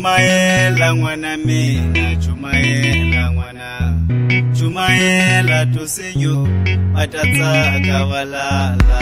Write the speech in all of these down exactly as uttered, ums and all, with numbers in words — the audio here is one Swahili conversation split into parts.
Chumayela mwana mina, Chumayela mwana, Chumayela tusiyo atatsaka walala.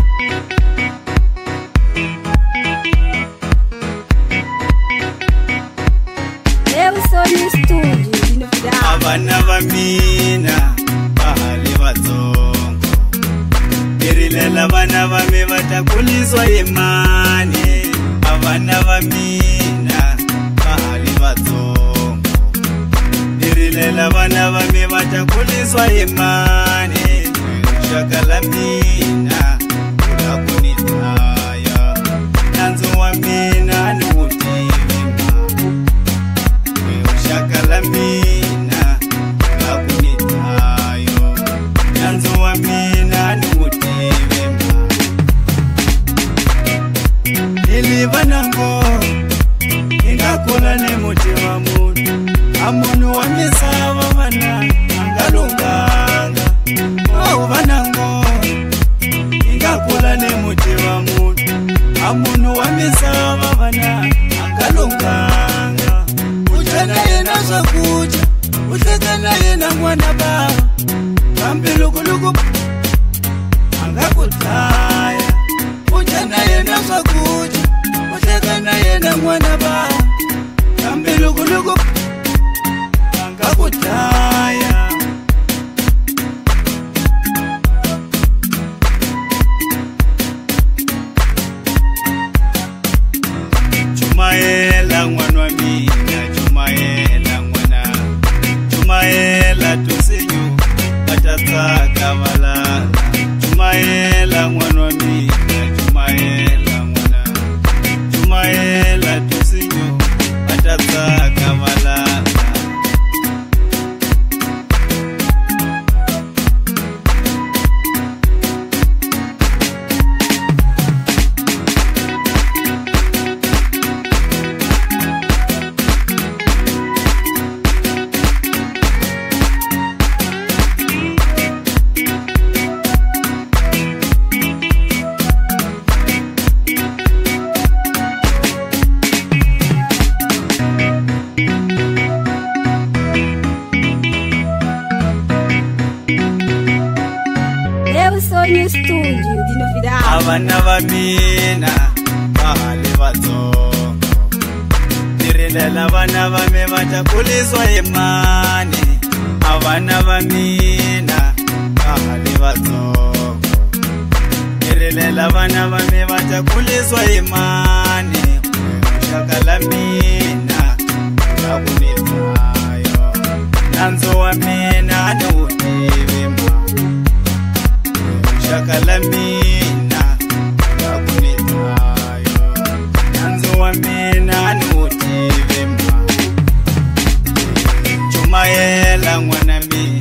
Eu sou no estúdio, no final. Abana bamina, bahali batsongo. Irilela bana bame batakulizwa imani. Abana bamina, bahali batsongo. Irilela bana bame batakulizwa imani. Shakala mina, ulakunitaya. Nanzo wa mina ni Shakala mina, lakunitayo. Nanzo wa mina ni mutivema. Nilibanango, ingakula ne mutima mutu. Amunu wa misava wana, angalunganga. Oh banango, ingakula ne mutima mutu. Amunu wa misava wana, angalunganga. Uchana yena zakuja, utekana yena mwana ba. Kambi lugu lugu, angakutaya. Uchana yena zakuja, utekana yena mwana ba. Kambi lugu lugu, angakutaya. Chumayela mwana mina, Chumayela mwana, Chumayela tusiyo atatsaka walala. Chumayela mwana mina, Chumayela mwana, Chumayela tusiyo atatsaka walala. Eu sou no estúdio de novidade. Abana bamina, bahali batsongo. Irilela bana bame batakulizwa imani. Abana bamina, bahali batsongo. Irilela bana bame batakulizwa imani. Shakala mina, lakunitayo. Nanzo wa mina ni utivema. Shakala mina, lakunitayo. Nanzo wa mina ni utivema. Chumayela mwana mina,